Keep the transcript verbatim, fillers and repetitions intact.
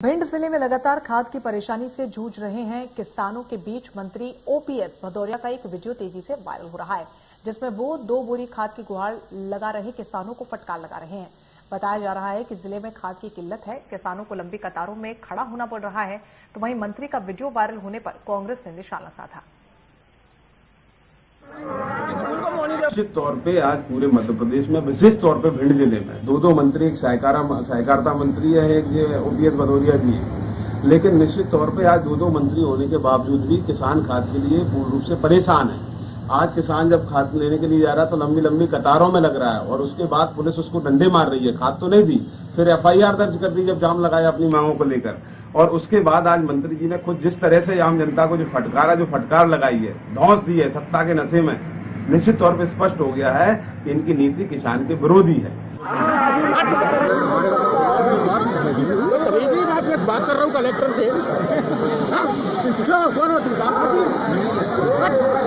भिंड जिले में लगातार खाद की परेशानी से जूझ रहे हैं किसानों के बीच मंत्री ओपीएस भदौरिया का एक वीडियो तेजी से वायरल हो रहा है, जिसमें वो दो बोरी खाद की गुहार लगा रहे किसानों को फटकार लगा रहे हैं। बताया जा रहा है कि जिले में खाद की किल्लत है, किसानों को लंबी कतारों में खड़ा होना पड़ रहा है। तो वहीं मंत्री का वीडियो वायरल होने पर कांग्रेस ने निशाना साधा। निश्चित तौर पे आज पूरे मध्य प्रदेश में, विशेष तौर पे भिंड जिले में दो दो मंत्री, एक सहकारा सहकारिता मंत्री है, एक ओपीएस भदौरिया जी है। लेकिन निश्चित तौर पे आज दो दो मंत्री होने के बावजूद भी किसान खाद के लिए पूर्ण रूप से परेशान है। आज किसान जब खाद लेने के लिए जा रहा है तो लंबी लंबी कतारों में लग रहा है और उसके बाद पुलिस उसको डंडे मार रही है। खाद तो नहीं दी, फिर एफआईआर दर्ज कर दी जब जाम लगाया अपनी मांगों को लेकर। और उसके बाद आज मंत्री जी ने खुद जिस तरह से आम जनता को जो फटकारा जो फटकार लगाई है, धौंस दी है सत्ता के नशे में, निश्चित तौर पर स्पष्ट हो गया है कि इनकी नीति किसान के विरोधी है। बात कर रहा हूँ कलेक्टर से।